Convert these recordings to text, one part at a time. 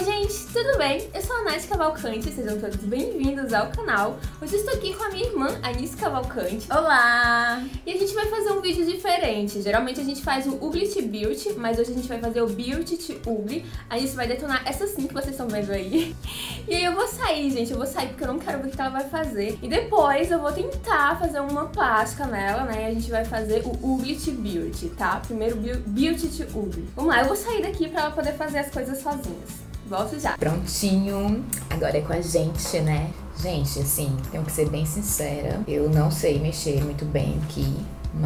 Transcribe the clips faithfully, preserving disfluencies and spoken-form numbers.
Oi gente, tudo bem? Eu sou a Nath Cavalcante, sejam todos bem-vindos ao canal. Hoje eu estou aqui com a minha irmã, Anice Cavalcante. Olá! E a gente vai fazer um vídeo diferente. Geralmente a gente faz o Ugly to Beauty, mas hoje a gente vai fazer o Beauty to Ugly. A Anice vai detonar essa sim que vocês estão vendo aí. E aí eu vou sair, gente, eu vou sair porque eu não quero ver o que ela vai fazer. E depois eu vou tentar fazer uma plástica nela, né? E a gente vai fazer o Ugly to Beauty, tá? Primeiro Beauty to Ugly. Vamos lá, eu vou sair daqui pra ela poder fazer as coisas sozinhas. Volto já. Prontinho. Agora é com a gente, né? Gente, assim, tenho que ser bem sincera. Eu não sei mexer muito bem aqui,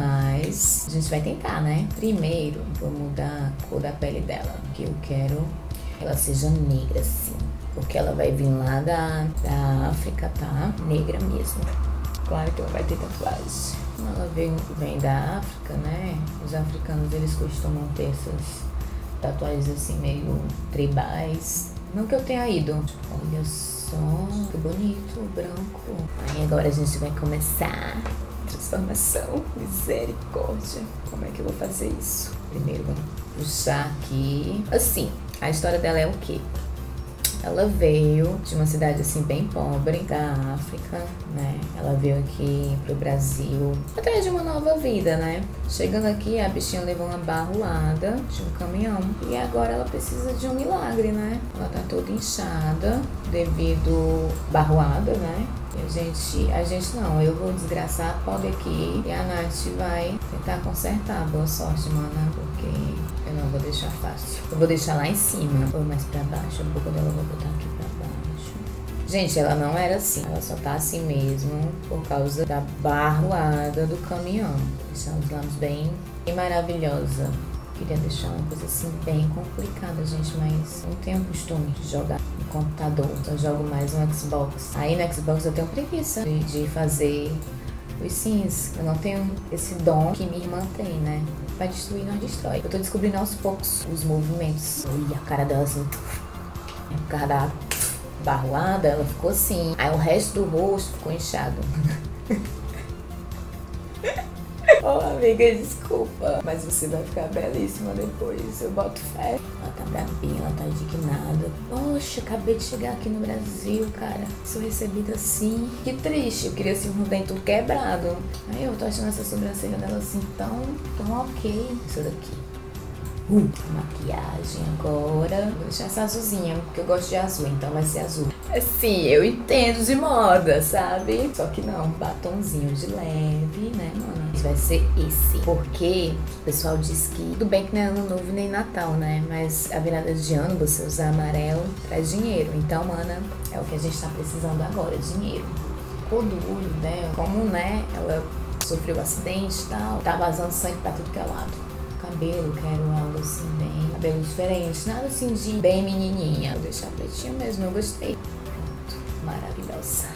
mas a gente vai tentar, né? Primeiro, vou mudar a cor da pele dela, que eu quero que ela seja negra, assim. Porque ela vai vir lá da, da África, tá? Negra mesmo. Claro que ela vai ter tatuagem. Ela vem, vem da África, né? Os africanos, eles costumam ter essas tatuagens assim meio tribais. Não que eu tenha ido. Olha só, que bonito, branco. Aí agora a gente vai começar a transformação. Misericórdia. Como é que eu vou fazer isso? Primeiro vamos puxar aqui. Assim, a história dela é o quê? Ela veio de uma cidade assim bem pobre da África, né? Ela veio aqui pro Brasil atrás de uma nova vida, né? Chegando aqui, a bichinha levou uma barroada de um caminhão e agora ela precisa de um milagre, né? Ela tá toda inchada devido barroada, né? E a gente, a gente não, eu vou desgraçar a pobre aqui e a Nath vai tentar consertar. Boa sorte, mana, porque eu não vou deixar fácil. Eu vou deixar lá em cima, ou mais pra baixo. A boca dela eu vou botar aqui pra baixo. Gente, ela não era assim. Ela só tá assim mesmo por causa da barroada do caminhão. Deixar os lábios bem, bem maravilhosa. Queria deixar uma coisa assim bem complicada, gente, mas não tenho costume de jogar no computador. Só jogo mais no Xbox. Aí no Xbox eu tenho preguiça de, de fazer os sims. Eu não tenho esse dom que minha irmã tem, né? Vai destruir, não destrói. Eu tô descobrindo aos poucos os movimentos. Olha a cara dela assim. Por causa da barroada, ela ficou assim. Aí o resto do rosto ficou inchado. Oh, amiga, desculpa. Mas você vai ficar belíssima depois. Eu boto fé. Ela tá brabinha, ela tá indignada. Poxa, acabei de chegar aqui no Brasil, cara. Sou recebida assim. Que triste. Eu queria assim um dente tudo quebrado. Aí eu tô achando essa sobrancelha dela assim tão, tão ok. Isso daqui. Uh, maquiagem agora. Vou deixar essa azulzinha, porque eu gosto de azul, então vai ser azul. Assim, eu entendo de moda, sabe? Só que não, batonzinho de leve, né, mano? Vai ser esse. Porque o pessoal diz que tudo bem que não é ano novo nem Natal, né? Mas a virada de ano, você usar amarelo traz dinheiro. Então, mana, é o que a gente tá precisando agora, dinheiro. Ficou duro, né? Como, né, ela sofreu um acidente e tal, tá vazando sangue pra tudo que é lado. Cabelo, quero algo assim bem, cabelo diferente, nada assim de bem menininha. Vou deixar pretinho mesmo, eu gostei. Pronto, maravilhosa.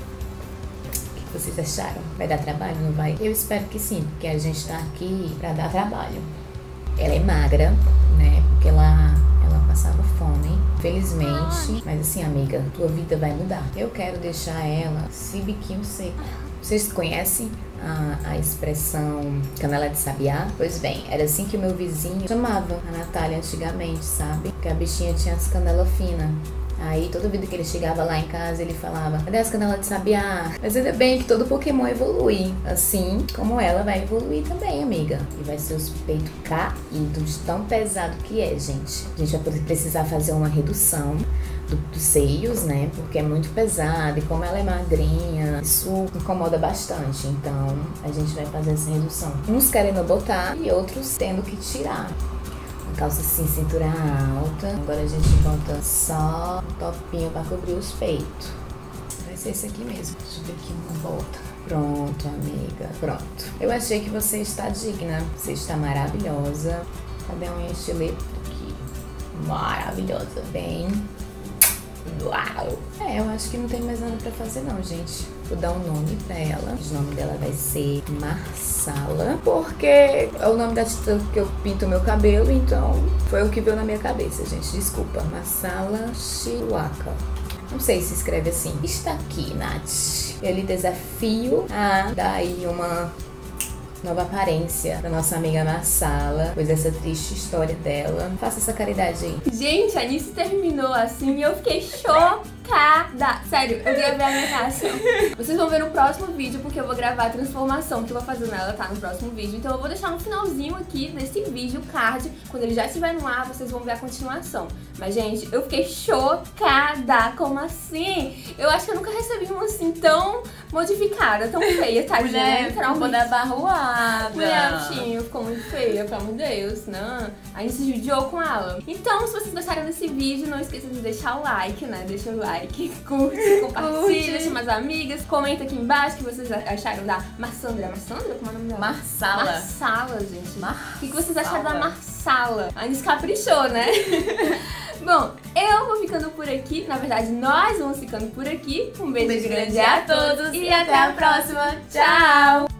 O que vocês acharam? Vai dar trabalho, não vai? Eu espero que sim, porque a gente tá aqui pra dar trabalho. Ela é magra, né, porque ela, ela passava fome, felizmente. Mas assim, amiga, tua vida vai mudar. Eu quero deixar ela esse biquinho seco. Vocês conhecem a, a expressão canela de sabiá? Pois bem, era assim que o meu vizinho chamava a Natália antigamente, sabe? Porque a bichinha tinha as canelas finas. Aí toda vida que ele chegava lá em casa, ele falava: cadê as canelas de sabiá? Mas ainda bem que todo Pokémon evolui. Assim como ela vai evoluir também, amiga. E vai ser os peitos caídos, tão pesado que é, gente. A gente vai precisar fazer uma redução do, dos seios, né? Porque é muito pesado. E como ela é magrinha, isso incomoda bastante. Então a gente vai fazer essa redução. Uns querendo botar e outros tendo que tirar. Calça assim, cintura alta. Agora a gente bota só um topinho pra cobrir os peitos. Vai ser esse aqui mesmo. Deixa eu ver aqui uma volta. Pronto, amiga. Pronto. Eu achei que você está digna. Você está maravilhosa. Cadê a unha estilete aqui? Maravilhosa. Bem... Uau! É, eu acho que não tem mais nada pra fazer não, gente. Vou dar um nome pra ela. O nome dela vai ser Marsala, porque é o nome da tinta que eu pinto o meu cabelo, então foi o que veio na minha cabeça, gente. Desculpa. Marsala Chihuahua. Não sei se escreve assim. Está aqui, Nath. Eu lhe desafio a dar aí uma nova aparência da nossa amiga Marsala, pois essa triste história dela. Faça essa caridade aí. Gente, a Nice terminou assim e eu fiquei chocada. Sério, eu gravei a minha reação. Vocês vão ver no próximo vídeo, porque eu vou gravar a transformação que eu vou fazer nela, tá? No próximo vídeo. Então eu vou deixar no finalzinho aqui desse vídeo, o card. Quando ele já estiver no ar, vocês vão ver a continuação. Mas, gente, eu fiquei chocada. Como assim? Eu acho que eu nunca recebi uma assim tão modificada, tão feia, tá? Mulher, Literalmente. da barroada. Mulher, bichinho, ficou muito feia, pelo amor de Deus, não. A gente se judiou com ela. Então, se vocês gostaram desse vídeo, não esqueça de deixar o like, né? Deixa o like, curte, compartilha, chama as amigas. Comenta aqui embaixo o que vocês acharam da Marsandra. Marsandra? Como é o nome dela? Marsala. Marsala, gente. Marsala. O que vocês acharam da Marsala? A gente caprichou, né? Bom, eu vou ficando por aqui. Na verdade, nós vamos ficando por aqui. Um beijo, Um beijo grande grande a todos e até a próxima. Tchau!